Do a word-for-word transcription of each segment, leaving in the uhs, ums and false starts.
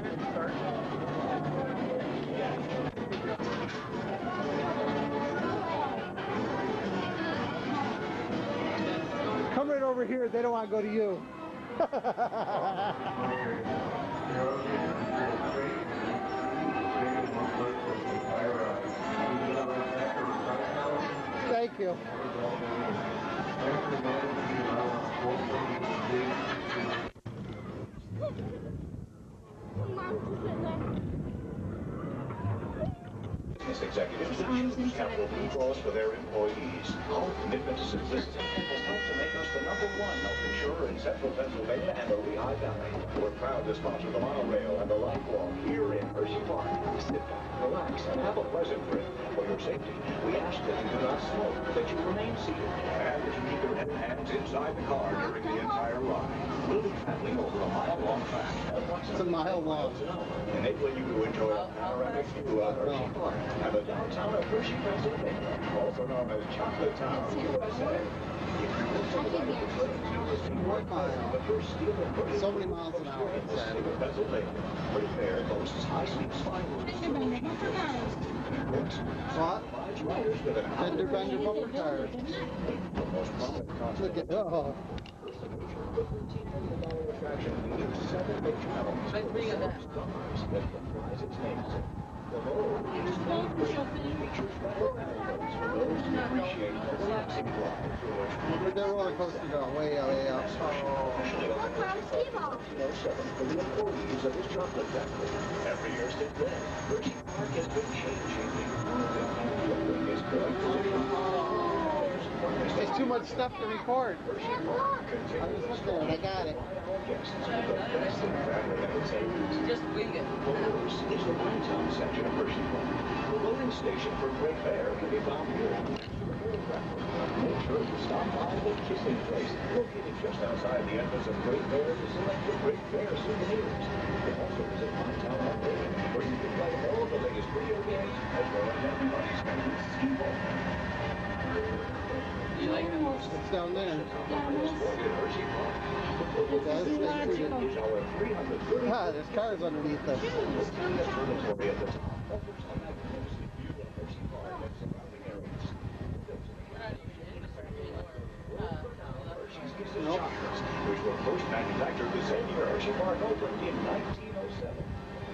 Come right over here. They don't want to go to you. Thank you. Business executives choose Capital Blue Cross for their employees. Our commitment to simplicity has helped to make us the number one health insurer in central Pennsylvania and the Lehigh Valley. We're proud to sponsor the monorail and the life walk here in Hershey Park. Sit back, relax, and have a pleasant trip. For your safety, we ask that you do not smoke, that you remain seated, and that you keep your head and hands inside the car during the entire ride. We'll be traveling over a mile-long track at It's a mile long. enabling you to enjoy a panoramic view of Hershey Park and the downtown of Hershey, Pennsylvania, also known as Chocolate Town, U S A. One mile. So many miles an hour, it said. Great Fair boasts high-speed spine. What? Fender bender bumper cars. Look at oh. Where'd that roller coaster go? Way out, way out. Every year since then, Hershey Park has been changing. It's too much stuff to record. I was looking at it, I got it. Just wing it. This is the downtown section of Hershey Park. The loading station for Great Bear can be found here. Make sure to stop by the Kissing Place, located just outside the entrance of Great Bear to select the Great Bear souvenirs. You can also visit My Town Update, where you can play all the latest video games, as well as everybody's favorite ski ball. You like it? It's down there. Ah, there's cars underneath us. Nope. Which were first manufactured the same year Hershey Park opened in nineteen oh seven.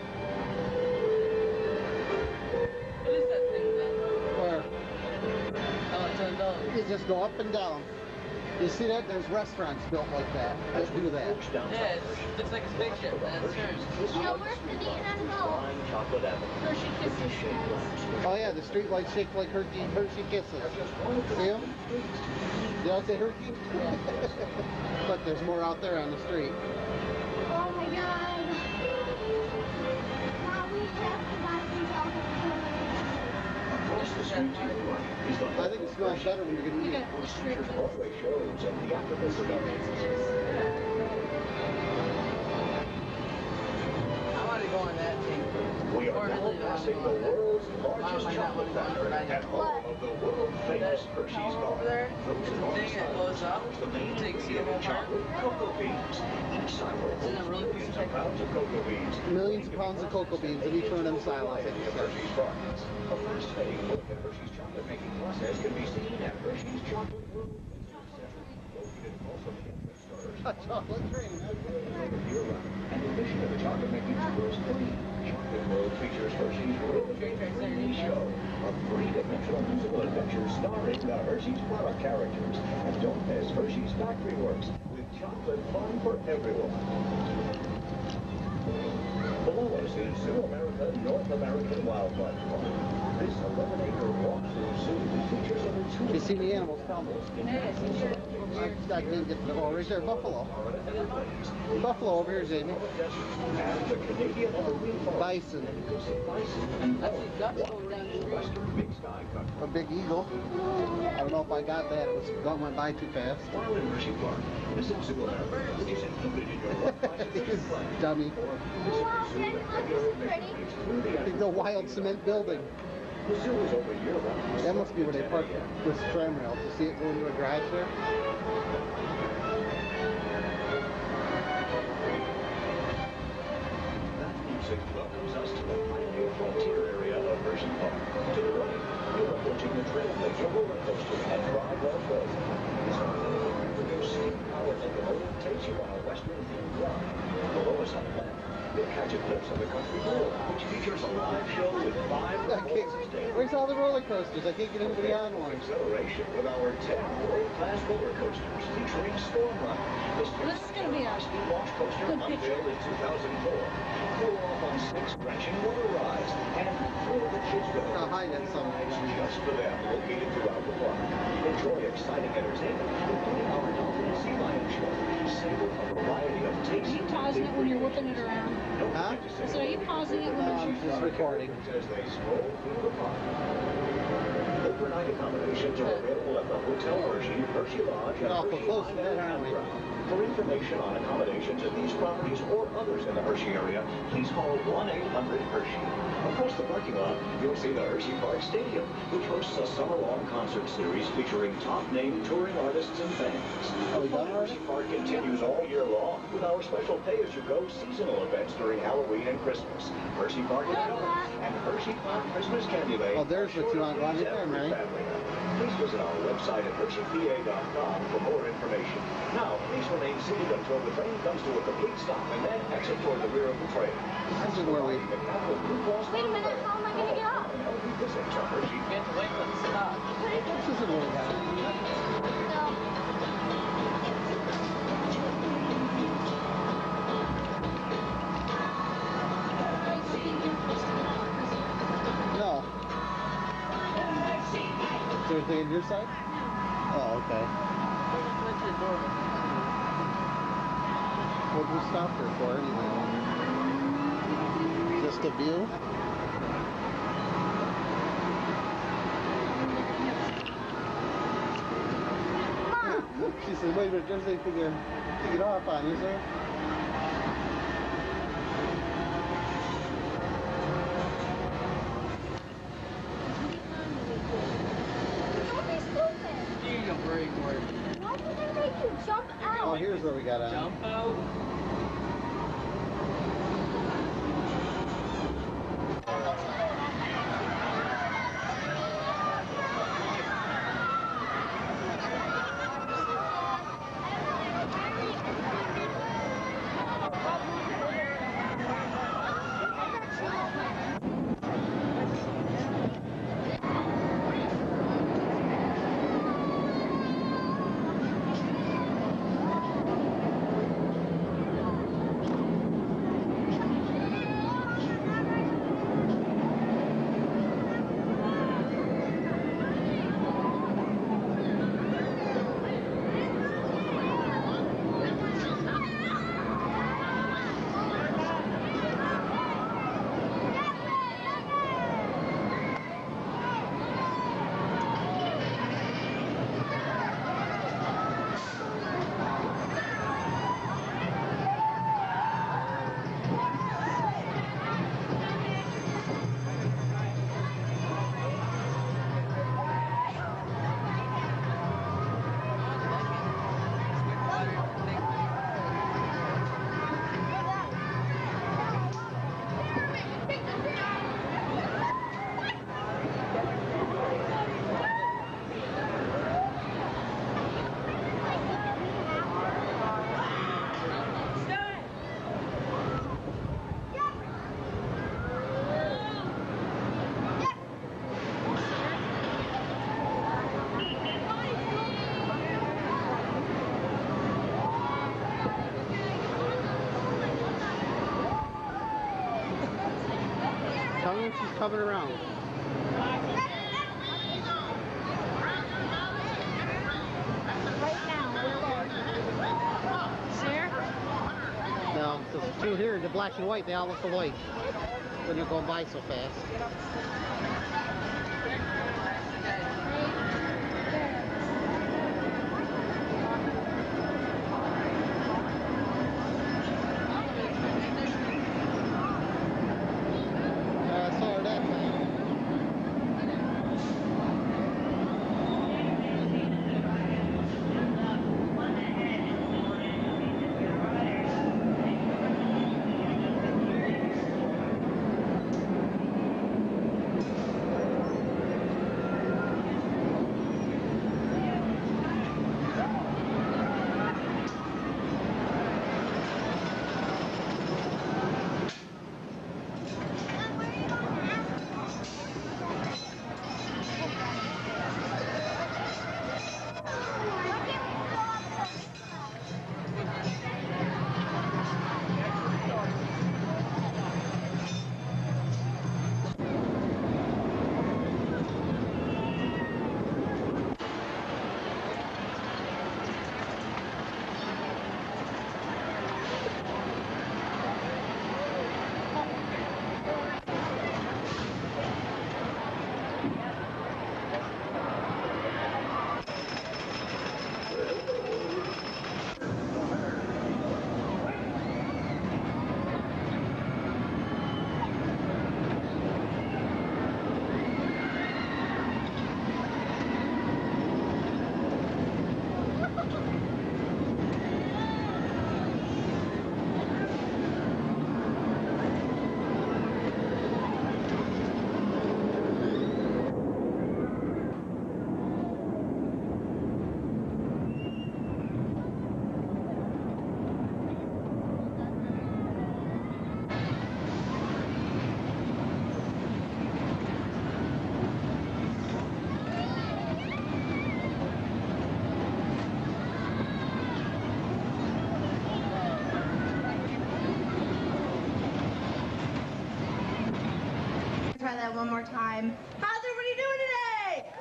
What is that thing then? Where? Oh, it's on those. You just go up and down. You see that? There's restaurants built like that that do that. Yeah, it looks like a spaceship. That's hers. You know, where's the Dean and Go? Hershey Kisses. Oh yeah, the street lights shaped like Hershey, Hershey Kisses. See them? Did I say Hershey? But there's more out there on the street. Oh my God. Now we have to buy some chocolate. I think it smells better when you're going to eat it. Broadway shows and theatrical productions. I want to go on that thing. We are now passing the world's largest chocolate factory and home of the world-famous Hershey's Over Garden. there, Those the enormous thing that goes up, the main takes you ingredient in over. chocolate, cocoa beans. Each silo Isn't it really holds millions good? of pounds of cocoa beans. Millions of pounds of cocoa beans in each one of them silos. I think Of it says. Hershey's products. A fascinating look at Hershey's chocolate making process can be seen at Hershey's Chocolate Room. A chocolate train. And the mission of the chocolate making tour is free. Chocolate World features Hershey's Really Show, a three-dimensional musical adventure starring the Hershey's product characters. And don't miss Hershey's Factory Works with chocolate fun for everyone. Below us is Zoo America North American Wildlife Park. This eleven acre walk-through zoo features over two. You see the animals, tell me. I, I can't get to the oh, right there, buffalo. Buffalo over here, Jamie. And the Canadian Marine Forest. Bison. I see ducks over down the street. Big Sky Country. A big eagle. I don't know if I got that. It was gone went by too fast. While in Hershey Park, visit Zoo America is included in your He's dummy. Wow, pretty. The wild cement building. The zoo is over year round. That must be where they park this tram rail. To see it go into a garage there. That Music welcomes us to the pioneer frontier area of Hershey Park. To the right, you're approaching the Trailblazer roller coaster and ride well road. This new steam-powered locomotive takes you on a western-themed ride. Below us on the left, you'll catch a glimpse of the country road, which features a live show with five performances daily. Where's all the roller coasters? I can't get anybody on one. Acceleration with our ten world-class roller coasters featuring Storm Run. This is going to be a high-speed launch coaster good picture. unveiled in two thousand four. Cool off on six crashing water rides and thrill the kids with I'll hide it somewhere. just for them, located throughout the park. Enjoy exciting entertainment, including our dolphin sea lion show. Savor a variety of tasty. Are you pausing it when you're whipping it around? Huh? So are you pausing it when No, you're... I'm just recording. As they stroll through the park. Overnight accommodations are available at the Hotel Hershey, Hershey Lodge, and We're awful Hershey close to that, Island aren't we? Campground. For information on accommodations at these properties or others in the Hershey area, please call one eight hundred Hershey. Across the parking lot, you'll see the Hershey Park Stadium, which hosts a summer-long concert series featuring top-name touring artists and bands. Are we done already? Hershey Park continues all year long with our special pay-as-you-go seasonal events during Halloween and Christmas. Hershey Park is Go and Hershey Park Christmas Candy Lane. Oh, there's what you want right there, Mary. Please visit our website at hershey p a dot com for more information. Now, please remain seated until the train comes to a complete stop and then exit toward the rear of the train. This is where we... Wait a minute, how am I going to get up? Visit to Hershey. You have to wait for it to stop. This isn't where we got it. No. Is there anything on your side? Oh, okay. What did we stop there for anyway? Just a view? She said, wait a minute, there's anything to, to get off on, is there? Don't be stupid. You don't worry for it. Why did they make you jump out? Oh, here's where we got on. Jump out. Tell me when she's coming around. Right now, Sarah? No, because through here, the black and white, they all look alike when you're going by so fast. Uh, so are that. try that one more time. How's everybody doing today?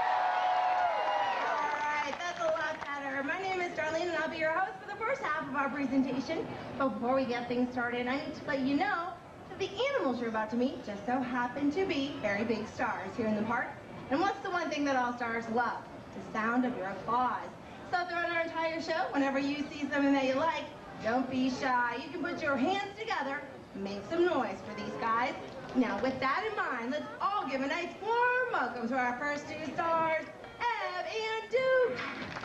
All right, that's a lot better. My name is Darlene, and I'll be your host for the first half of our presentation. But before we get things started, I need to let you know that the animals you're about to meet just so happen to be very big stars here in the park. And what's the one thing that all stars love? The sound of your applause. So throughout our entire show, whenever you see something that you like, don't be shy. You can put your hands together, make some noise for these guys. Now, with that in mind, let's all give a nice warm welcome to our first two stars, Eb and Duke.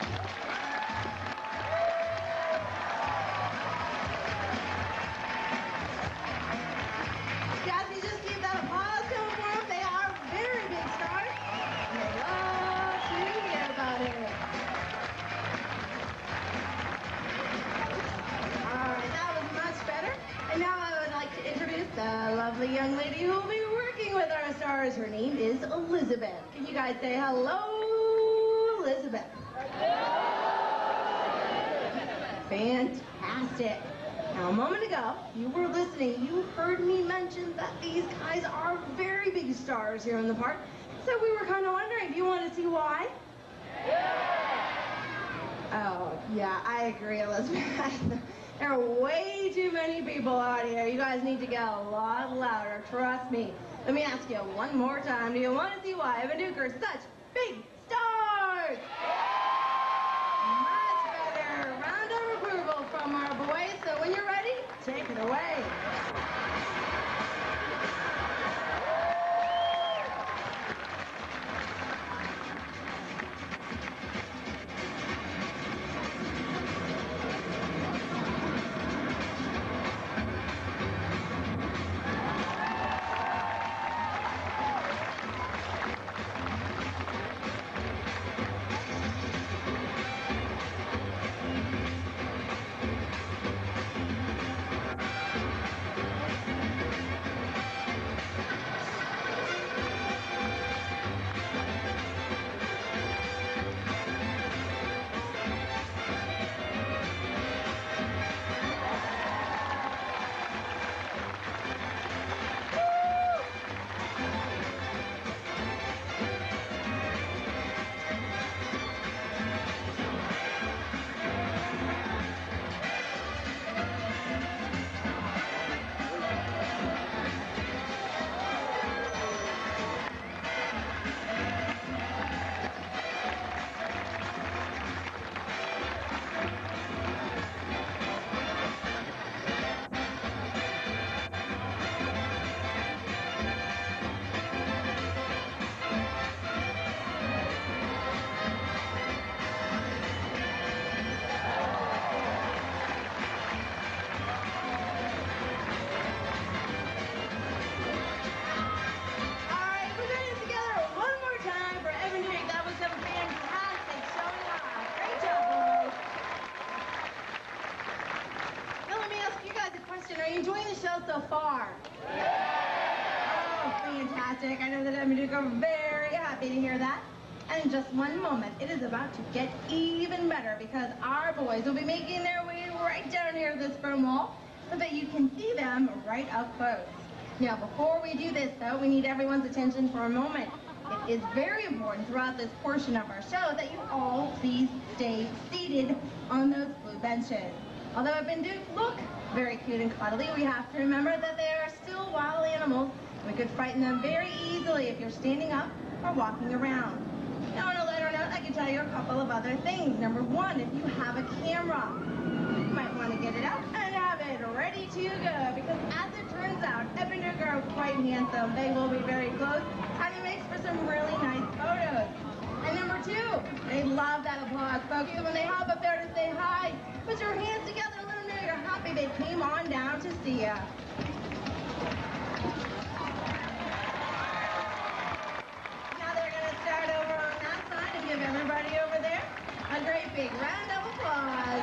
Guys, we just keep that applause going for them. They are very big stars. And they love to hear about it. All right, that was much better. And now I would like to introduce the lovely young lady who will be working with our stars. Her name is Elizabeth. Can you guys say hello, Elizabeth? Fantastic. Now, a moment ago, you were listening. You heard me mention that these guys are very big stars here in the park. So we were kind of wondering, do you want to see why? Oh, yeah, I agree, Elizabeth. There are way too many people out here. You guys need to get a lot louder, trust me. Let me ask you one more time. Do you want to see why Eb and Duke are such big stars? Much better. Round of approval from our boys. So when you're ready, take it away. Are you enjoying the show so far? Oh, fantastic. I know that Eb and Duke are very happy to hear that. And in just one moment, it is about to get even better because our boys will be making their way right down here to this foam wall so that you can see them right up close. Now, before we do this, though, we need everyone's attention for a moment. It is very important throughout this portion of our show that you all please stay seated on those blue benches. Although Eb and Duke look very cute and cuddly, we have to remember that they are still wild animals. We could frighten them very easily if you're standing up or walking around. Now, on a lighter note, I can tell you a couple of other things. Number one, if you have a camera, you might want to get it out and have it ready to go. Because as it turns out, Eb and Duke are quite handsome. They will be very close, and it makes for some really nice photos. And number two, they love that applause, folks. So when they hop up there to say hi, put your hands together and let them know you're happy they came on down to see you. Now they're going to start over on that side and give everybody over there a great big round of applause.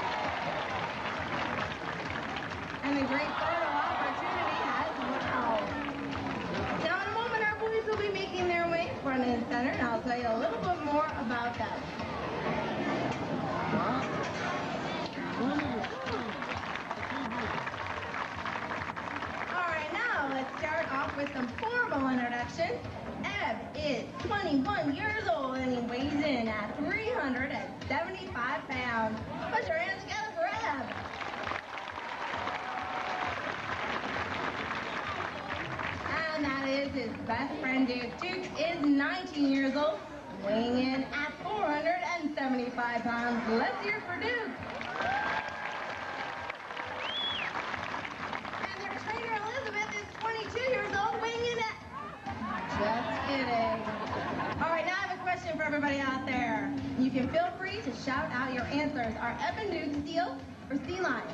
And a great photo opportunity as well. Now in a moment, our boys will be making their way front and center, and I'll tell you a little bit more about that. off with some formal introduction. Eb is twenty-one years old and he weighs in at three hundred seventy-five pounds. Put your hands together for Eb. And that is his best friend, Duke. Duke is nineteen years old, weighing in at four hundred seventy-five pounds. Let's hear it for Duke. And their trainer, Elizabeth, is twenty-two years old, weighing in at... Just kidding. All right, now I have a question for everybody out there. You can feel free to shout out your answers. Are Eb and Duke seal or sea lions?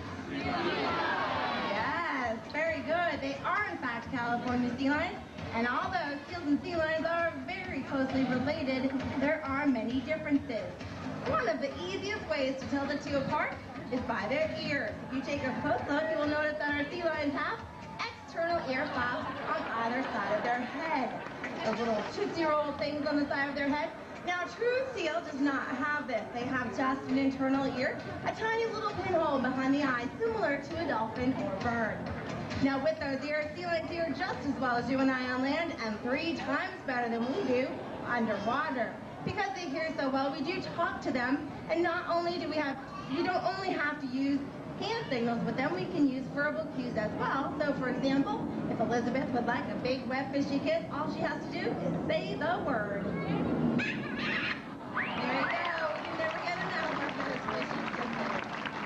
Yes, very good. They are, in fact, California sea lions. And although seals and sea lions are very closely related, there are many differences. One of the easiest ways to tell the two apart is by their ears. If you take a close look, you will notice that our sea lions have external ear flaps on either side of their head. Those little tootsie roll things on the side of their head. Now, a true seal does not have this. They have just an internal ear, a tiny little pinhole behind the eye, similar to a dolphin or bird. Now, with those ears, sea lions hear just as well as you and I on land, and three times better than we do underwater. Because they hear so well, we do talk to them, and not only do we have, we don't only have to use hand signals with them, we can use verbal cues as well. So, for example, if Elizabeth would like a big, wet, fishy kiss, all she has to do is say the word. There you go. We can never get enough of those fishy kisses.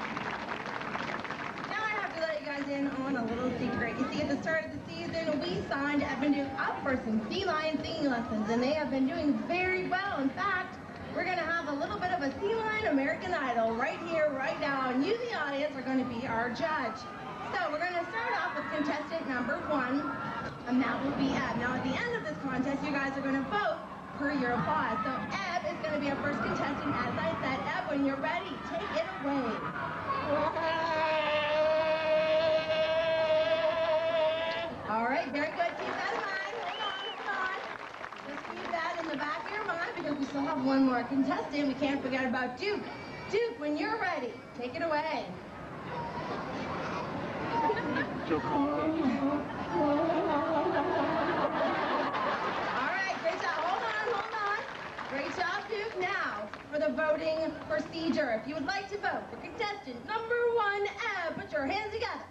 Now I have to let you guys in on a little secret. You see, at the start of the season, we signed Eb and Duke up for some sea lion singing lessons, and they have been doing very well. In fact, we're going to have a little bit of a Sea Lion American Idol right here, right now, and you, the audience, are going to be our judge. So we're going to start off with contestant number one, and that will be Eb. Now, at the end of this contest, you guys are going to vote per your applause. So Eb is going to be our first contestant. As I said, Eb, when you're ready, take it away. All right, very good. Keep that in mind. Hold on, hold on. Just keep that in the back of your mind because we still have one more contestant. We can't forget about Duke. Duke, when you're ready, take it away. All right, great job. Hold on, hold on. Great job, Duke. Now, for the voting procedure. If you would like to vote for contestant number one, Eb, put your hands together.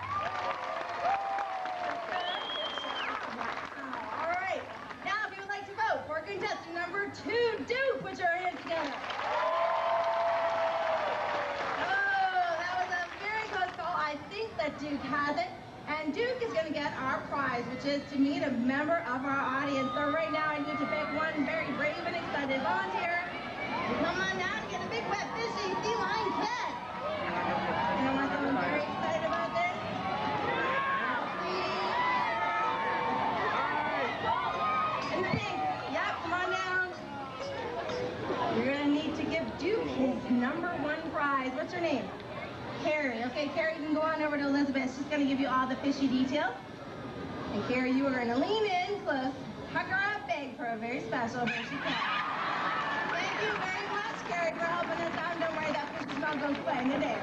All right. Now, if you would like to vote for contestant number two, Duke, put your hands together. Oh, that was a very close call. I think that Duke has it. And Duke is going to get our prize, which is to meet a member of our audience. So right now, I need to pick one very brave and excited volunteer. Come on down and get a big, wet, fishy sea lion kiss. You know what? Someone very excited about this? And pink. Yep, come on down. You're going to need to give Duke his number one prize. What's your name? Carrie. Okay, Carrie, you can go on over to Elizabeth. She's going to give you all the fishy details. And Carrie, you are going to lean in close, hug her up big for a very special fishy kiss. Thank you very much, Carrie, for helping us out. Don't worry, that fishy smell goes away in the day.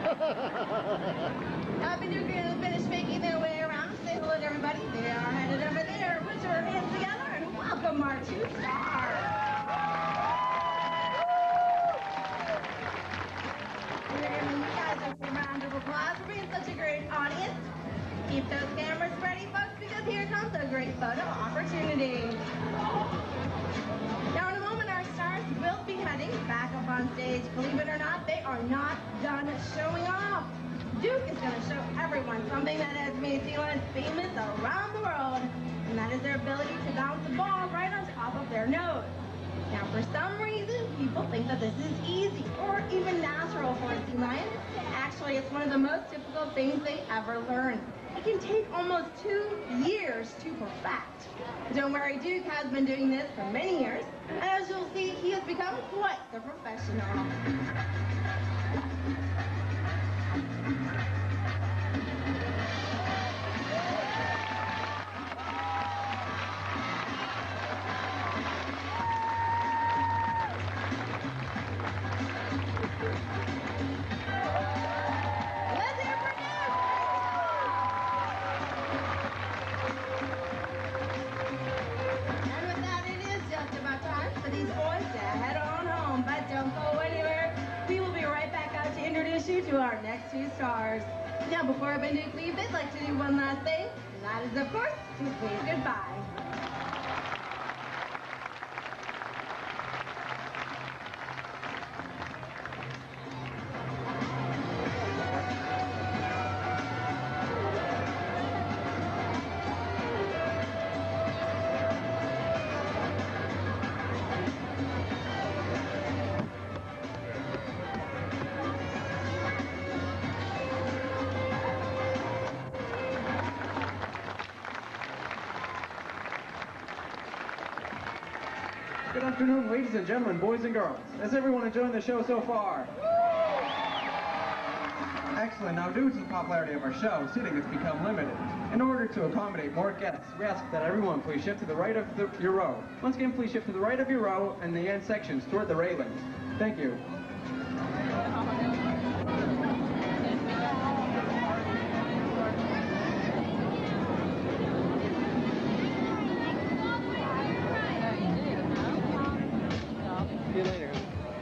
Now, if you're going to finish making their way around, say hello to everybody. They are headed over there. Put your hands together and welcome our two stars. A round of applause for being such a great audience. Keep those cameras ready, folks, because here comes a great photo opportunity. Now, in a moment, our stars will be heading back up on stage. Believe it or not, they are not done showing off. Duke is going to show everyone something that has made sea lions famous around the world, and that is their ability to bounce the ball right on top of their nose. Now, for some reason, people think that this is easy or even natural for a sea lion. Actually, it's one of the most difficult things they ever learn. It can take almost two years to perfect. Don't worry, Duke has been doing this for many years, and as you'll see, he has become quite the professional. to our next two stars. Now, before our Benedict leave, they'd like to do one last thing, and that is, of course, to wave goodbye. Good afternoon, ladies and gentlemen, boys and girls. Has everyone enjoyed the show so far? Excellent. Now, due to the popularity of our show, seating has become limited. In order to accommodate more guests, we ask that everyone please shift to the right of the, your row. Once again, please shift to the right of your row and the end sections toward the railings. Thank you. See you later.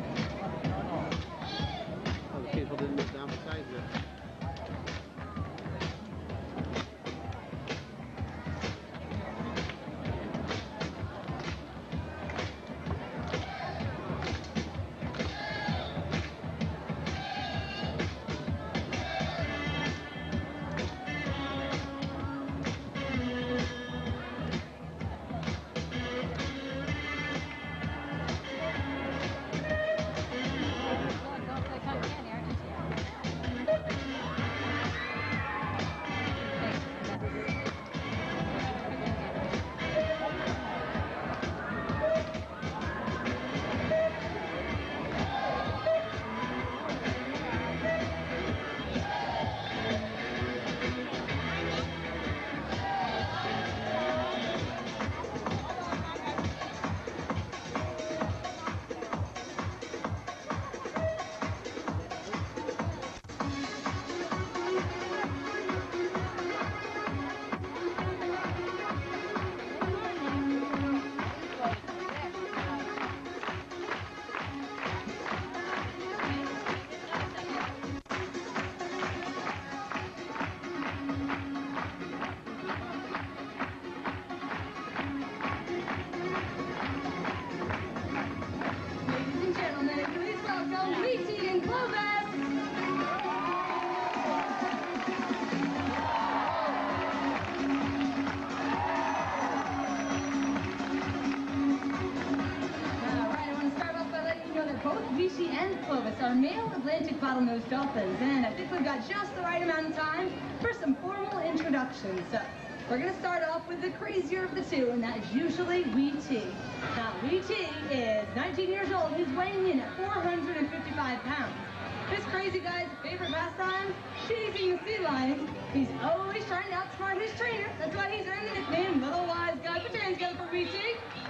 Oh, the people didn't move down beside you. Hershey and Clovis are male Atlantic bottlenose dolphins, and I think we've got just the right amount of time for some formal introductions. So we're going to start off with the crazier of the two, and that is usually Wee T. Now, Wee T is nineteen years old. He's weighing in at four hundred fifty-five pounds. This crazy guy's favorite pastime, chasing the sea lions. He's always trying to outsmart his trainer. That's why he's earned the nickname Little Wise Guy. Put your hands together for Wee T.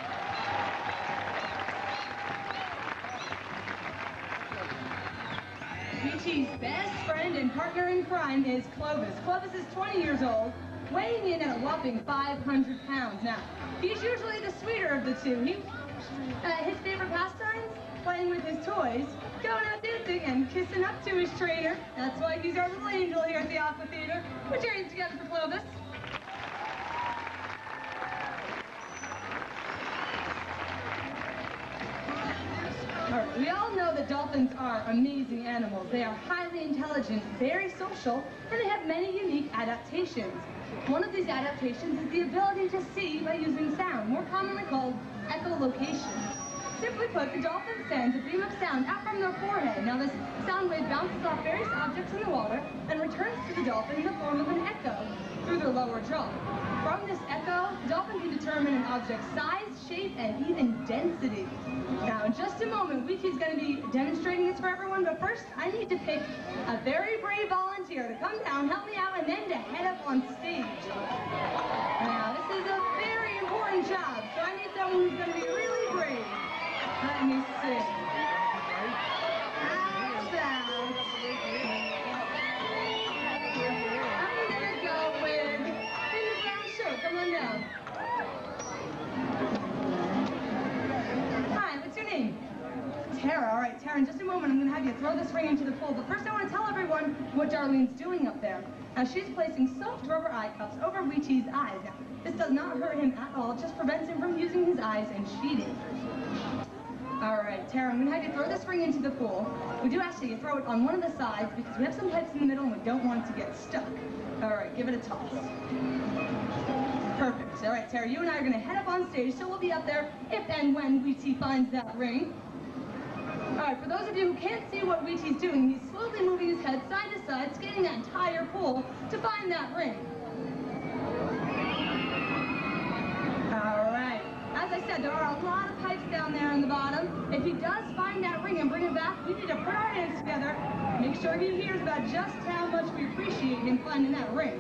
Wee T's best friend and partner in crime is Clovis. Clovis is twenty years old, weighing in at a whopping five hundred pounds. Now, he's usually the sweeter of the two. He, uh, his favorite pastimes? Playing with his toys, going out dancing, and kissing up to his trainer. That's why he's our little angel here at the Aqua Theater. Put your hands together for Clovis. All right, we all know that dolphins are amazing animals. They are highly intelligent, very social, and they have many unique adaptations. One of these adaptations is the ability to see by using sound, more commonly called echolocation. Simply put, the dolphin sends a beam of sound out from their forehead. Now, this sound wave bounces off various objects in the water and returns to the dolphin in the form of an echo through their lower jaw. From this echo, the dolphin can determine an object's size, shape, and even density. Now, in just a moment, Wee T's going to be demonstrating this for everyone, but first, I need to pick a very brave volunteer to come down, help me out, and then to head up on stage. Now, this is a very important job, so I need someone who's going to be really brave. Let me see. How about... I'm gonna go with... in the brown shirt. Come on down. Hi, what's your name? Tara. All right, Tara, in just a moment, I'm gonna have you throw this ring into the pool. But first, I want to tell everyone what Darlene's doing up there. Now, she's placing soft rubber eye cups over Weechee's eyes. Now, this does not hurt him at all. It just prevents him from using his eyes and cheating. All right, Tara, I'm going to have you throw this ring into the pool. We do ask you to throw it on one of the sides because we have some pipes in the middle and we don't want it to get stuck. All right, give it a toss. Perfect. All right, Tara, you and I are going to head up on stage, so we'll be up there if and when Weechee finds that ring. All right, for those of you who can't see what Weechee's doing, he's slowly moving his head side to side, scanning that entire pool to find that ring. All right. As I said, there are a lot of pipes down there on the bottom. If he does find that ring and bring it back, we need to put our hands together, make sure he hears about just how much we appreciate him finding that ring.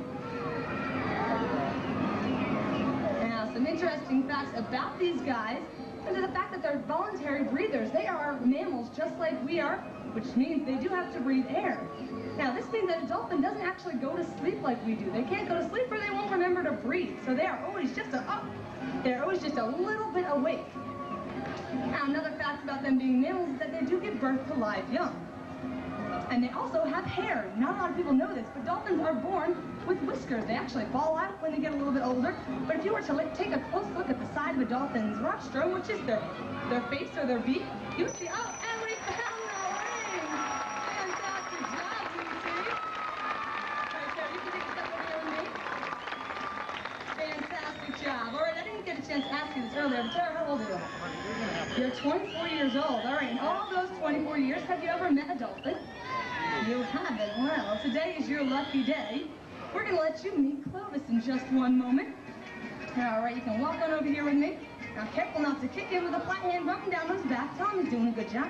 Now, some interesting facts about these guys is the fact that they're voluntary breathers. They are mammals just like we are, which means they do have to breathe air. Now, this means that a dolphin doesn't actually go to sleep like we do. They can't go to sleep or they won't remember to breathe. So they are always just a, oh, they're always just a little bit awake. Now, another fact about them being mammals is that they do give birth to live young. And they also have hair. Not a lot of people know this, but dolphins are born with whiskers. They actually fall out when they get a little bit older. But if you were to like, take a close look at the side of a dolphin's rostrum, which is their, their face or their beak, you would see, oh, and we found that ring! Fantastic job, Lucy. All right, Sarah, you can take a step over here with me. Fantastic job. All right, I didn't get a chance to ask you this earlier, but Sarah, how old are you? You're twenty-four years old. All right, in all those twenty-four years, have you ever met a dolphin? You haven't. Well, today is your lucky day. We're going to let you meet Clovis in just one moment. All right, you can walk on over here with me. Now, careful not to kick him with a flat hand rubbing down his back. Tell him he's doing a good job.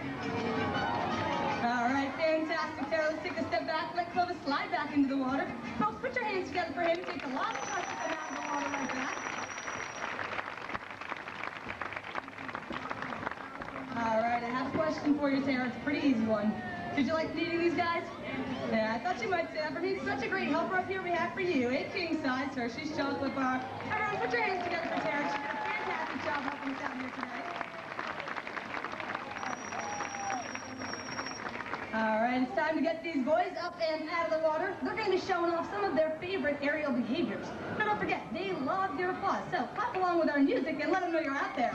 All right, fantastic, Tara. Let's take a step back. Let Clovis slide back into the water. Folks, put your hands together for him. It takes a lot of touch to come out of the water like that. All right, I have a question for you, Tara. It's a pretty easy one. Did you like meeting these guys? Yeah, I thought you might say that. For me, such a great helper up here we have for you. A king size Hershey's chocolate bar. Everyone, put your hands together for Tara. She did a fantastic job helping us out here tonight. All right, it's time to get these boys up and out of the water. They're going to be showing off some of their favorite aerial behaviors. Now, don't forget, they love your applause. So, clap along with our music and let them know you're out there.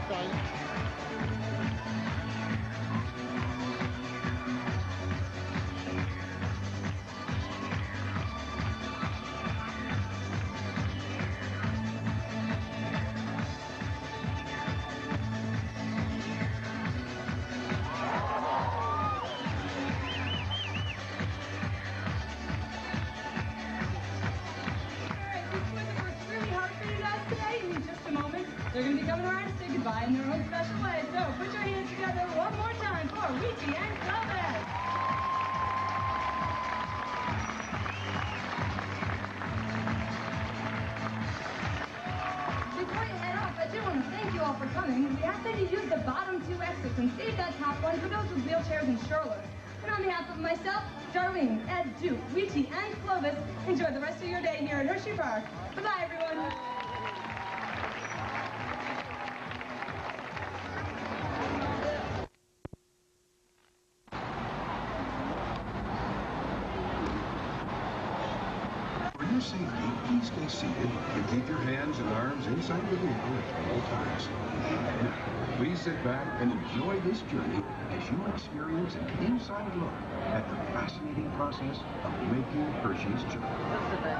fine. They're going to be coming around to say goodbye in their own special way. So put your hands together one more time for Weetie and Clovis. Before you head off, I do want to thank you all for coming. We ask that you use the bottom two exits and save that top one for those with wheelchairs and strollers. And on behalf of myself, Darlene, Ed, Duke, Weetie, and Clovis, enjoy the rest of your day here at Hershey Park. Bye-bye, everyone. For your safety, please stay seated and keep your hands and arms inside the vehicle at all times. Now, please sit back and enjoy this journey as you experience an inside look at the fascinating process of making Hershey's chocolate.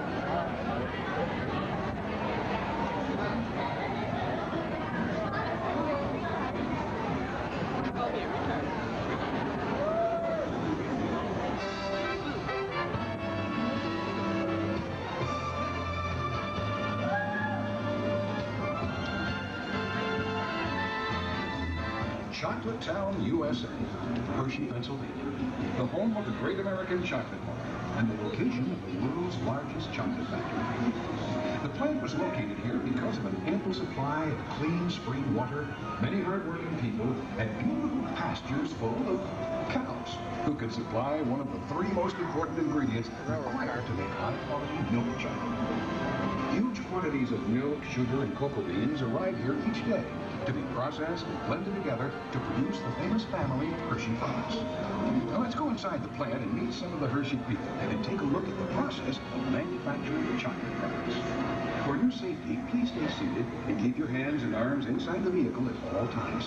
Chocolate Town, U S A, Hershey, Pennsylvania, the home of the Great American Chocolate Bar and the location of the world's largest chocolate factory. The plant was located here because of an ample supply of clean spring water, many hardworking people, and beautiful pastures full of cows, who could supply one of the three most important ingredients required to make high-quality milk chocolate. Huge quantities of milk, sugar, and cocoa beans arrive here each day to be processed and blended together to produce the famous family of Hershey products. Now let's go inside the plant and meet some of the Hershey people and take a look at the process of manufacturing the chocolate products. For your safety, please stay seated and keep your hands and arms inside the vehicle at all times.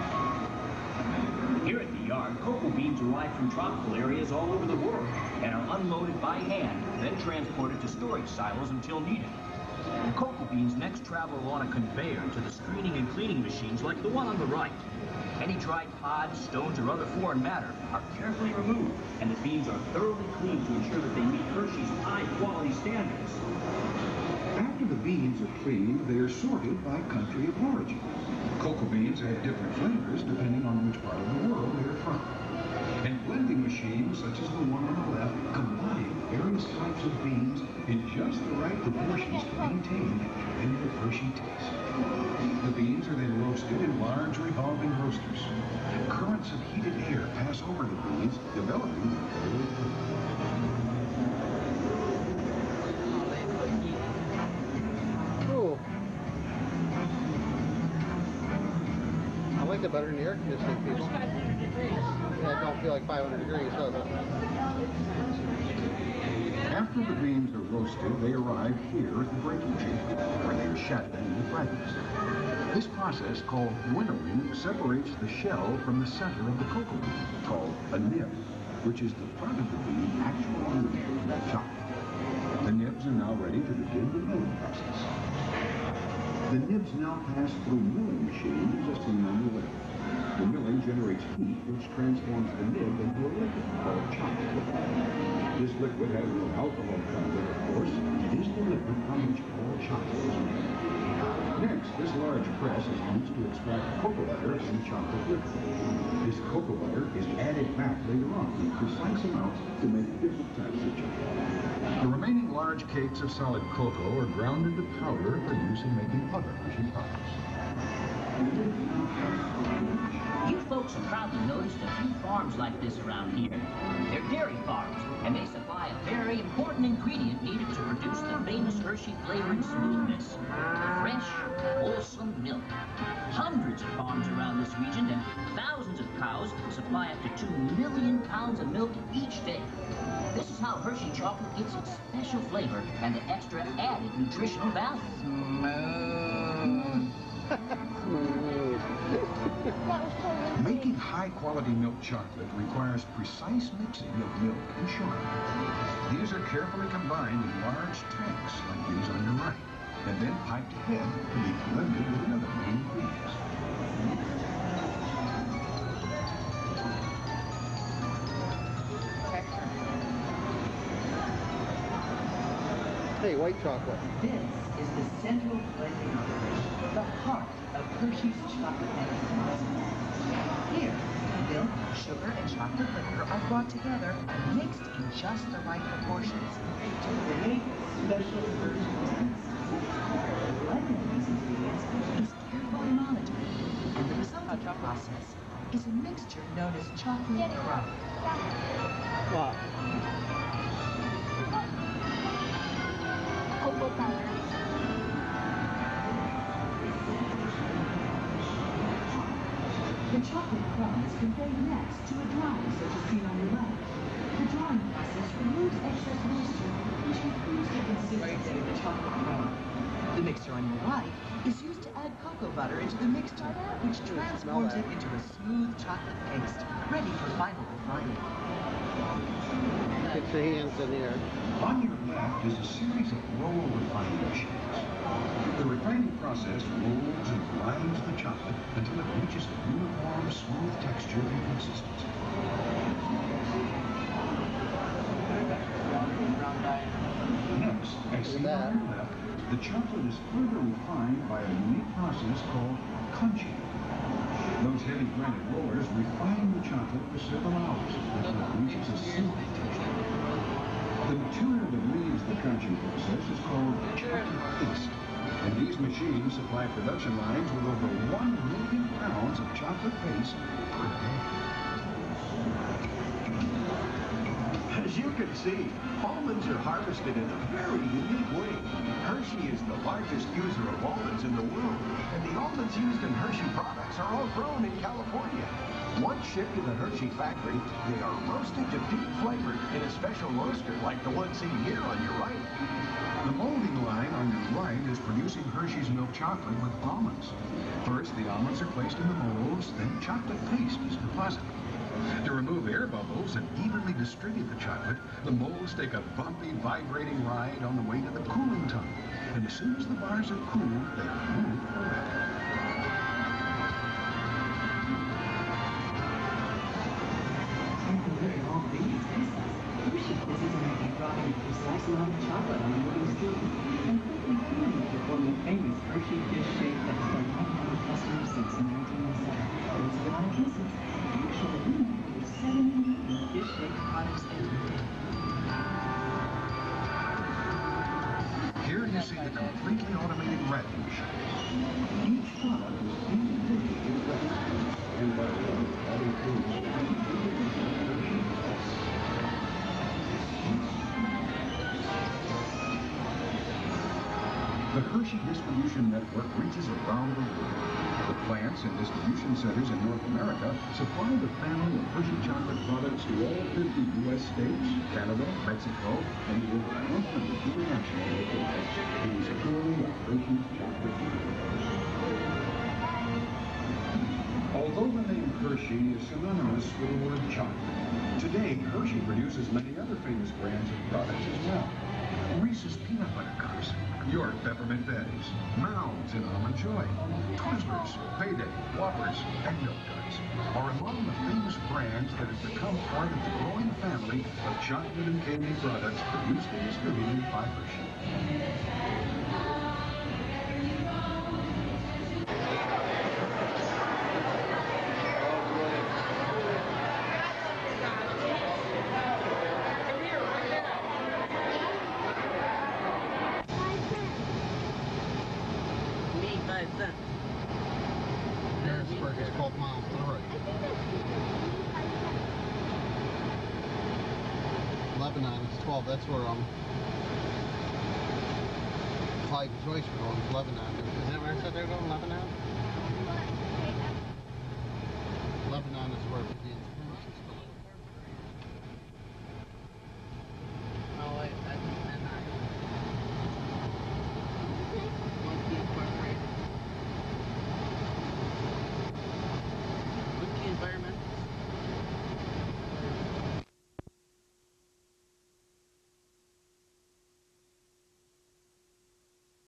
Here at the yard, cocoa beans arrive from tropical areas all over the world and are unloaded by hand, then transported to storage silos until needed. Cocoa beans next travel on a conveyor to the screening and cleaning machines like the one on the right. Any dried pods, stones, or other foreign matter are carefully removed, and the beans are thoroughly cleaned to ensure that they meet Hershey's high-quality standards. After the beans are cleaned, they are sorted by country of origin. Cocoa beans have different flavors depending on which part of the world they are from. And blending machines, such as the one on the left, combine various types of beans in just the right proportions to maintain that tender Hershey taste. The beans are then roasted in large revolving roasters. Currents of heated air pass over the beans, developing the oily flavor. Cool. I like it better than the air conditioning, people. Yeah, it don't feel like five hundred degrees, does it? After the beans are roasted, they arrive here at the breaking chamber, where they are shattered into fragments. This process, called winnowing, separates the shell from the center of the cocoa bean, called a nib, which is the part of the bean actually used to make chocolate. The nibs are now ready to begin the milling process. The nibs now pass through milling machines as seen on the left. The milling generates heat, which transforms the nib into a liquid called chocolate liquid. This liquid has no alcohol content, of course. It is the liquid from which all chocolate is made. Next, this large press is used to extract cocoa butter and chocolate liquid. This cocoa butter is added back later on in precise amounts to make different types of chocolate. The remaining large cakes of solid cocoa are ground into powder for use in making other Hershey products. You folks have probably noticed a few farms like this around here. They're dairy farms, and they supply a very important ingredient needed to produce the famous Hershey flavor and smoothness. Fresh, wholesome milk. Hundreds of farms around this region and thousands of cows supply up to two million pounds of milk each day. This is how Hershey chocolate gets its special flavor and the extra added nutritional value. Smooth. Smooth. Making high-quality milk chocolate requires precise mixing of milk and sugar. These are carefully combined in large tanks like these on your right, and then piped ahead to be blended with other main ingredients. Hey, white chocolate. This is the central blending operation, the heart of Hershey's chocolate making process. Here, milk, sugar, and chocolate liquor are brought together and mixed in just the right proportions to create special versions. The blending of these ingredients is carefully monitored, and the result of the process is a mixture known as chocolate crumb. Wow. Cocoa powder. The chocolate crumb is conveyed next to a dryer such as seen on the left. The drying process removes excess moisture, which improves the consistency of the chocolate crumb. The mixer on your right is used to add cocoa butter into the mixture, which transforms it into a smooth chocolate paste, ready for final refining. Get your hands in the air. On your left is a series of roll refining machines. The refining process rolls and grinds the chocolate until it reaches a uniform, smooth texture and consistency. Next, as seen on your left, the chocolate is further refined by a unique process called conching. Those heavy granite rollers refine the chocolate for several hours until it reaches a silky texture. The material that leads the conching process is called chocolate paste, and these machines supply production lines with over one million pounds of chocolate paste per day. As you can see, almonds are harvested in a very unique way. Hershey is the largest user of almonds in the world, and the almonds used in Hershey products are all grown in California. Once shipped to the Hershey factory, they are roasted to deep flavor in a special roaster like the one seen here on your right. The molding line on your right is producing Hershey's milk chocolate with almonds. First, the almonds are placed in the molds, then chocolate paste is deposited. To remove air bubbles and evenly distribute the chocolate, the molds take a bumpy, vibrating ride on the way to the cooling tunnel. And as soon as the bars are cooled, they are removed for wrapping. Look at all these pieces. Hershey Kisses are making dropping a precise amount of chocolate on a moving spoon and quickly cooling it to form the famous Hershey Kiss shape that has been loved by customers since nineteen oh seven. Those Banana Kisses actually we make over seventy million kiss-shaped products every day. Here you see the completely automated wrapping machine. Each product is individually wrapped. And by the way, that includes the Hershey distribution network reaches around the world. The plants and distribution centers in North America supply the family of Hershey chocolate products to all fifty U S states, Canada, Mexico, and the over one hundred international locations. It is truly a Hershey's chocolate universe. Although the name Hershey is synonymous with the word chocolate, today Hershey produces many other famous brands of products as well. Reese's Peanut Butter Cups, York Peppermint Patties, Mounds in Almond Joy, Twizzlers, Payday, Whoppers, and Milk Duds are among the famous brands that have become part of the growing family of chocolate and candy products produced and distributed by Hershey. Harrisburg is twelve miles to the right. Lebanon is twelve. That's where um Clyde and Joyce were going. Lebanon. Is that where I said they were?